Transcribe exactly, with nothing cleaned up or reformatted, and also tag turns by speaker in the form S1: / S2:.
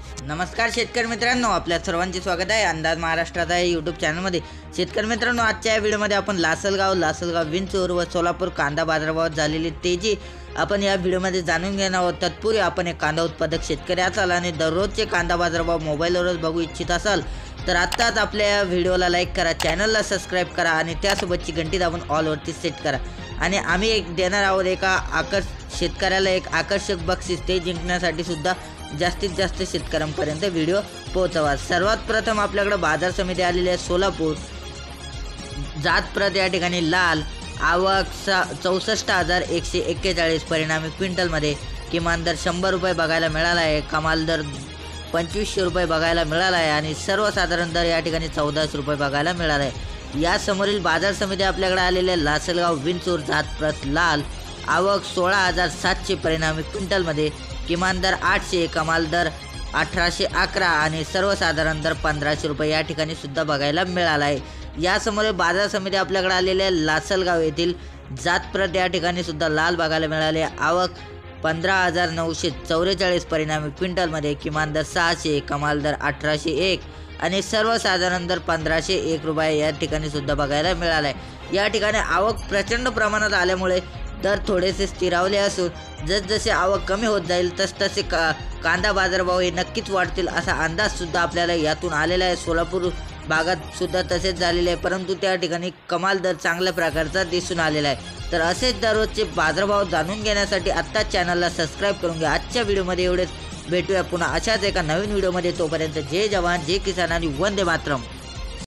S1: नमस्कार शेतकरी मित्रांनो, आपल्या सर्वांचे स्वागत आहे अंदाज महाराष्ट्राचा या यूट्यूब चॅनलमध्ये। शेतकरी मित्रांनो, आजच्या या व्हिडिओमध्ये आपण लासलगाव लासलगाव विंचूर व सोलापूर कांदा बाजारभावात झालेली तेजी आपण या व्हिडिओमध्ये जाणून घेणार आहोत। तत्पूर्वी आपण एक कांदा उत्पादक शेतकरी असाल आणि दररोजचे कांदा बाजारभाव मोबाईलवरच बघू इच्छित असाल तर आत्ताच आपल्या या व्हिडिओला लाईक करा, चॅनलला सबस्क्राईब करा आणि त्यासोबतची घंटी दाबून ऑलवरती सेट करा। आणि आम्ही एक देणार आहोत एका आकर्ष शेतकऱ्याला एक आकर्षक बक्षीस, ते जिंकण्यासाठी सुद्धा जास्तीत जास्त शेतकऱ्यांपर्यंत व्हिडिओ पोहोचवा। सर्वात प्रथम आपल्याकडे बाजार समिती आलेली आहे सोलापूर। जातप्रत या ठिकाणी लाल, आवक सा चौसष्ट हजार एकशे एक्केचाळीस, परिणामी क्विंटलमध्ये किमान दर शंभर रुपये बघायला मिळाला आहे, कमाल दर पंचवीसशे रुपये बघायला मिळाला आहे आणि सर्वसाधारण दर या ठिकाणी चौदाशे रुपये बघायला मिळाला आहे। या समोरील बाजार समिती आपल्याकडे आलेले लासलगाव विंचूर जातप्रत लाल, आवक सोळा हजार सातशे, परिणामी क्विंटलमध्ये किमान दर आठशे, कमाल दर अठराशे अकरा आणि सर्वसाधारण दर पंधराशे रुपये या ठिकाणी सुद्धा बघायला मिळाला आहे। यासमोर बाजार समिती आपल्याकडे आलेल्या लासलगाव येथील जातप्रत या ठिकाणी सुद्धा लाल बघायला मिळाले। आवक पंधरा हजार नऊशे चौवेचाळीस, परिणामी क्विंटलमध्ये किमान दर सहाशे, कमाल दर अठराशे एक आणि सर्वसाधारण दर पंधराशे एक रुपये या ठिकाणी सुद्धा बघायला मिळाला आहे। या ठिकाणी आवक प्रचंड प्रमाणात आल्यामुळे दर थोडेसे स्थिरावले असून जसजसे आवक कमी होत जाईल तसतसे का कांदा बाजारभाव हे नक्कीच वाढतील असा अंदाजसुद्धा आपल्याला यातून आलेला आहे। सोलापूर भागात सुद्धा तसेच झालेले आहे, परंतु त्या ठिकाणी कमाल दर चांगल्या प्रकारचा दिसून आलेला आहे। तर असेच दररोजचे बाजारभाव जाणून घेण्यासाठी आत्ताच चॅनलला सबस्क्राईब करून घ्या। आजच्या व्हिडिओमध्ये एवढेच, भेटूया पुन्हा अशाच एका नवीन व्हिडिओमध्ये। तोपर्यंत जय जवान, जय किसान आणि वंदे मातरम।